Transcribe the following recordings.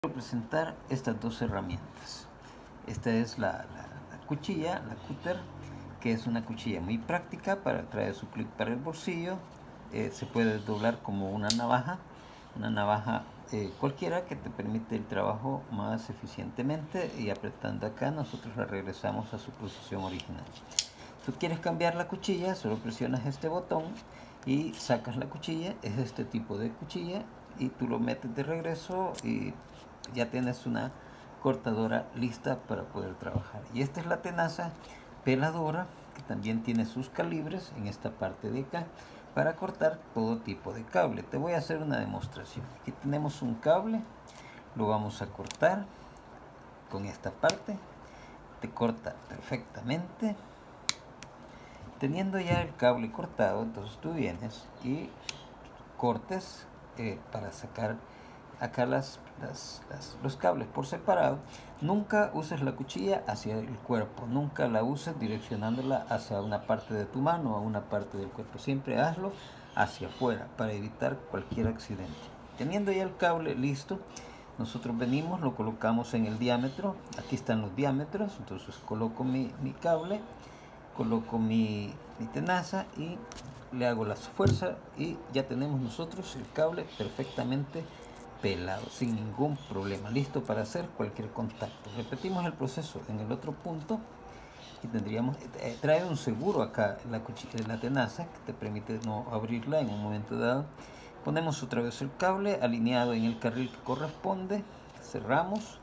Quiero presentar estas dos herramientas. Esta es la cuchilla, la cúter, que es una cuchilla muy práctica para traer su clip para el bolsillo. Se puede doblar como una navaja cualquiera que te permite el trabajo más eficientemente, y apretando acá nosotros la regresamos a su posición original. Tú quieres cambiar la cuchilla, solo presionas este botón y sacas la cuchilla. Es este tipo de cuchilla y tú lo metes de regreso y ya tienes una cortadora lista para poder trabajar. Y esta es la tenaza peladora, que también tiene sus calibres en esta parte de acá para cortar todo tipo de cable. Te voy a hacer una demostración. Aquí tenemos un cable, lo vamos a cortar con esta parte. Te corta perfectamente. Teniendo ya el cable cortado, entonces tú vienes y cortes para sacar acá los cables por separado. Nunca uses la cuchilla hacia el cuerpo, nunca la uses direccionándola hacia una parte de tu mano o a una parte del cuerpo. Siempre hazlo hacia afuera para evitar cualquier accidente. Teniendo ya el cable listo, nosotros venimos, lo colocamos en el diámetro. Aquí están los diámetros, entonces coloco mi cable, coloco mi tenaza y le hago la fuerza y ya tenemos nosotros el cable perfectamente pelado, sin ningún problema, listo para hacer cualquier contacto. Repetimos el proceso en el otro punto y tendríamos, trae un seguro acá la tenaza que te permite no abrirla en un momento dado. Ponemos otra vez el cable alineado en el carril que corresponde, cerramos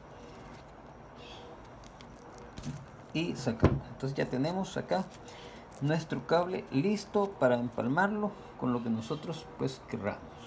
y sacamos. Entonces ya tenemos acá nuestro cable listo para empalmarlo con lo que nosotros pues querramos.